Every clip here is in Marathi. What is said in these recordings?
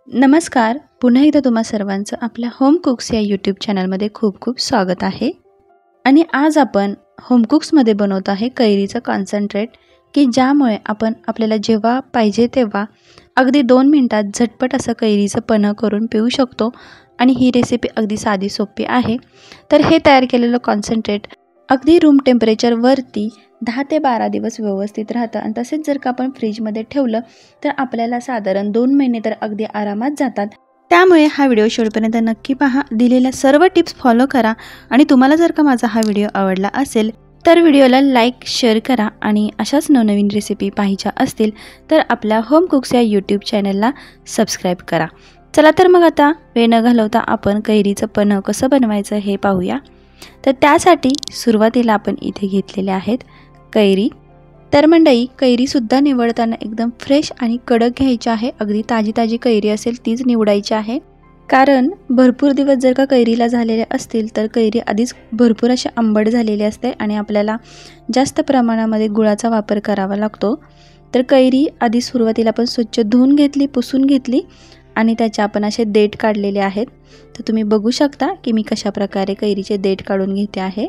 नमस्कार. पुन्हा एकदा तुम्हा सर्वांचं आपल्या होम कुक्स या यूट्यूब चॅनलमध्ये खूप खूप स्वागत आहे. आणि आज आपण होम कुक्समध्ये बनवत आहे कैरीचं कॉन्सन्ट्रेट, की ज्यामुळे आपण आपल्याला जेव्हा पाहिजे तेव्हा अगदी 2 मिनिटात झटपट असं कैरीचं पन्हं करून पिऊ शकतो. आणि ही रेसिपी अगदी साधी सोपी आहे. तर हे तयार केलेलं कॉन्सन्ट्रेट अगदी रूम टेम्परेचरवरती 10 ते 12 दिवस व्यवस्थित राहतं. आणि तसेच जर का आपण फ्रीजमध्ये ठेवलं तर आपल्याला साधारण 2 महिने तर अगदी आरामात जातात. त्यामुळे हा व्हिडिओ शेवटपर्यंत नक्की पहा. दिलेल्या सर्व टिप्स फॉलो करा. आणि तुम्हाला जर का माझा हा व्हिडिओ आवडला असेल तर व्हिडिओला लाईक शेअर करा. आणि अशाच नवनवीन रेसिपी पाहायच्या असतील तर आपल्या होम कुक्स या यूट्यूब चॅनलला सबस्क्राईब करा. चला तर मग आता वेळ न घालवता आपण कैरीचं पन्हं कसं बनवायचं हे पाहूया. तर त्यासाठी सुरुवातीला आपण इथे घेतलेले आहेत कैरी. तर मंडळी, कैरीसुद्धा निवडताना एकदम फ्रेश आणि कडक घ्यायची आहे. अगदी ताजी ताजी कैरी असेल तीच निवडायची आहे. कारण भरपूर दिवस जर का कैरीला झालेले असतील तर कैरी आधीच भरपूर अशी आंबट झालेली असते आणि आपल्याला जास्त प्रमाणामध्ये गुळाचा वापर करावा लागतो. तर कैरी आधी सुरुवातीला आपण स्वच्छ धुवून घेतली, पुसून घेतली आणि त्याचे आपण असे देठ काढलेले आहेत. तर तुम्ही बघू शकता की मी कशा प्रकारे कैरीचे देठ काढून घेते आहे.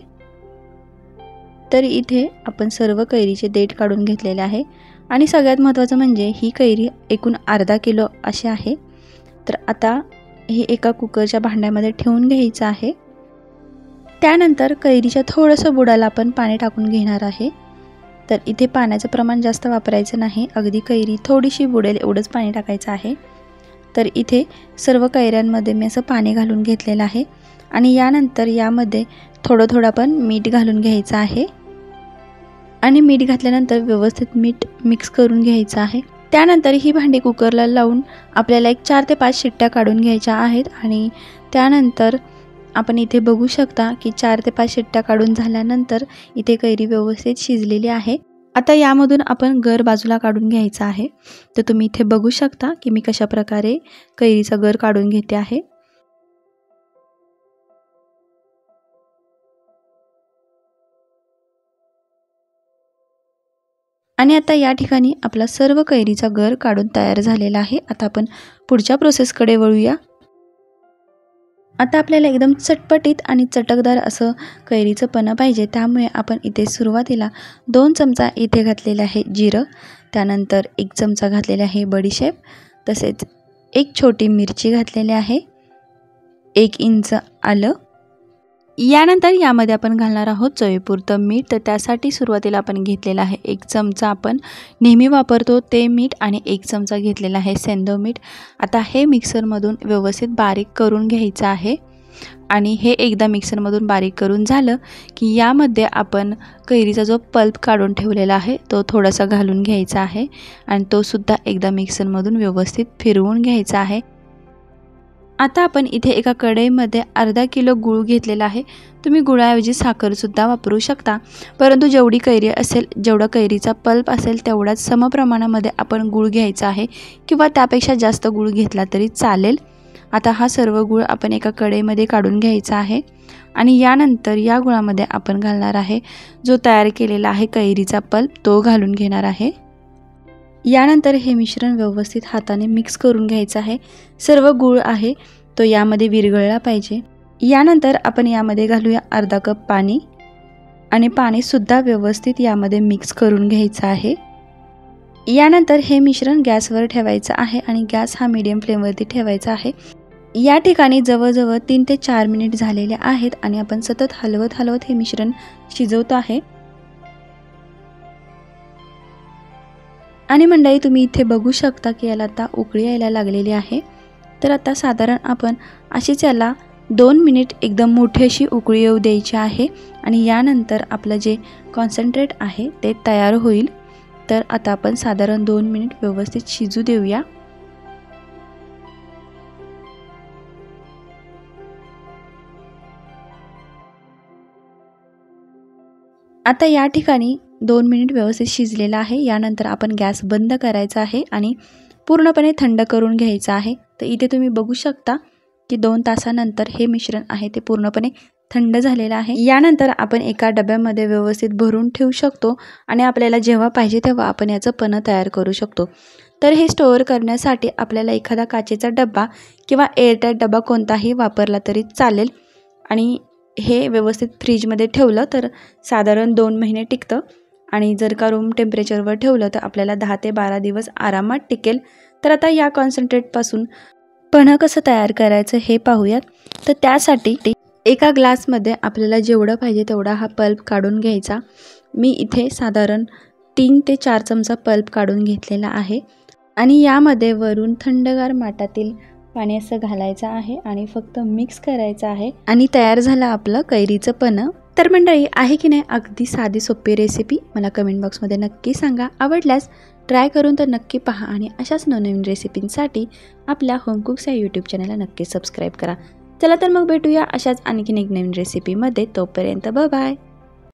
तर इथे आपण सर्व कैरीचे देठ काढून घेतलेले आहे. आणि सगळ्यात महत्त्वाचं म्हणजे ही कैरी एकूण अर्धा किलो अशी आहे. तर आता हे एका कुकरच्या भांड्यामध्ये ठेवून घ्यायचं आहे. त्यानंतर कैरीच्या थोडंसं बुडाला आपण पाणी टाकून घेणार आहे. तर इथे पाण्याचं प्रमाण जास्त वापरायचं नाही, अगदी कैरी थोडीशी बुडेल एवढंच पाणी टाकायचं आहे. तर इथे सर्व कैऱ्यांमध्ये मी असं पाणी घालून घेतलेलं आहे. आणि यानंतर यामध्ये थोडं आपण मीठ घालून घ्यायचं आहे. आणि मीठ घातल्यानंतर व्यवस्थित मीठ मिक्स करून घ्यायचं आहे. त्यानंतर ही भांडी कुकरला लावून आपल्याला एक 4 ते 5 शिट्ट्या काढून घ्यायच्या आहेत. आणि त्यानंतर आपण इथे बघू शकता की 4 ते 5 शिट्ट्या काढून झाल्यानंतर इथे कैरी व्यवस्थित शिजलेली आहे. आता यामधून आपण गर बाजूला काढून घ्यायचा आहे. तर तुम्ही इथे बघू शकता की मी कशा प्रकारे कैरीचा गर काढून घेते आहे. आणि आता या ठिकाणी आपला सर्व कैरीचा गर काढून तयार झालेला आहे. आता आपण पुढच्या प्रोसेसकडे वळूया. आता आपल्याला एकदम चटपटीत आणि चटकदार असं कैरीचं पन्हं पाहिजे. त्यामुळे आपण इथे सुरुवातीला 2 चमचा इथे घातलेले आहे जिरं. त्यानंतर 1 चमचा घातलेले आहे बडीशेप. तसेच 1 छोटी मिरची घातलेली आहे. 1 इंच आलं. यानंतर यामध्ये आपण घालणार आहोत चवीपुरतं मीठ. तर त्यासाठी सुरुवातीला आपण घेतलेलं आहे 1 चमचा आपण नेहमी वापरतो ते मीठ आणि 1 चमचा घेतलेला आहे सेंधव मीठ. आता हे मिक्सरमधून व्यवस्थित बारीक करून घ्यायचं आहे. आणि हे एकदा मिक्सरमधून बारीक करून झालं की यामध्ये आपण कैरीचा जो पल्प काढून ठेवलेला आहे तो थोडासा घालून घ्यायचा आहे. आणि तो सुद्धा एकदा मिक्सरमधून व्यवस्थित फिरवून घ्यायचा आहे. आता आपण इथे एका कढईमध्ये अर्धा किलो गूळ घेतलेला आहे. तुम्ही गुळाऐवजी साखरसुद्धा वापरू शकता. परंतु जेवढी कैरी असेल, जेवढा कैरीचा पल्प असेल तेवढाच समप्रमाणामध्ये आपण गूळ घ्यायचा आहे. किंवा त्यापेक्षा जास्त गूळ घेतला तरी चालेल. आता हा सर्व गूळ आपण एका कढईमध्ये काढून घ्यायचा आहे. आणि यानंतर या गुळामध्ये आपण घालणार आहे जो तयार केलेला आहे कैरीचा पल्प, तो घालून घेणार आहे. यानंतर हे मिश्रण व्यवस्थित हाताने मिक्स करून घ्यायचं आहे. सर्व गूळ आहे तो यामध्ये विरघळला पाहिजे. यानंतर आपण यामध्ये घालूया अर्धा कप पाणी. आणि पाणीसुद्धा व्यवस्थित यामध्ये मिक्स करून घ्यायचं आहे. यानंतर हे मिश्रण गॅसवर ठेवायचं आहे. आणि गॅस हा मीडियम फ्लेमवरती ठेवायचा आहे. या ठिकाणी जवळजवळ 3 ते 4 मिनिट झालेले आहेत. आणि आपण सतत हलवत हे मिश्रण शिजवतो आहे. आणि मंडळी, तुम्ही इथे बघू शकता की याला आता उकळी यायला लागलेली आहे. तर आता साधारण आपण अशीच याला 2 मिनिट एकदम मोठी अशी उकळी येऊ द्यायची आहे. आणि यानंतर आपलं जे कॉन्सन्ट्रेट आहे ते तयार होईल. तर आता आपण साधारण 2 मिनिट व्यवस्थित शिजू देऊया. आता या ठिकाणी 2 मिनिट व्यवस्थित शिजलेला आहे. यानंतर आपण गॅस बंद करायचा आहे आणि पूर्णपणे थंड करून घ्यायचं आहे. तर इथे तुम्ही बघू शकता की 2 तासानंतर हे मिश्रण आहे ते पूर्णपणे थंड झालेलं आहे. यानंतर आपण एका डब्यामध्ये व्यवस्थित भरून ठेवू शकतो आणि आपल्याला जेव्हा पाहिजे तेव्हा आपण याचं पन्हं तयार करू शकतो. तर हे स्टोअर करण्यासाठी आपल्याला एखादा काचेचा डब्बा किंवा एअरटाईट डब्बा कोणताही वापरला तरी चालेल आणि हे व्यवस्थित फ्रीजमध्ये ठेवलं तर साधारण 2 महिने टिकतं आणि जर का रूम टेम्परेचरवर ठेवलं तर आपल्याला 10 ते 12 दिवस आरामात टिकेल। तर आता या कॉन्सन्ट्रेटपासून पन्हं कसं तयार करायचं हे पाहूयात। तर त्यासाठी एका ग्लासमध्ये आपल्याला जेवढं पाहिजे तेवढा हा पल्प काढून घ्यायचा। मी इथे साधारण 3 ते 4 चमचा पल्प काढून घेतलेला आहे आणि यामध्ये वरून थंडगार माठातील पाणी असं घालायचं आहे आणि फक्त मिक्स करायचं आहे आणि तयार झालं आपलं कैरीचं पन्हं। तर मंडळी, आहे की नाही अगदी साधी सोपी रेसिपी? मला कमेंट बॉक्समध्ये नक्की सांगा। आवडल्यास ट्राय करून तर नक्की पहा आणि अशाच नवनवीन रेसिपींसाठी आपल्या होम कुक्स या यूट्यूब चॅनलला नक्की सबस्क्राईब करा। चला तर मग भेटूया अशाच आणखीन एक नवीन रेसिपीमध्ये। तोपर्यंत बाय बाय।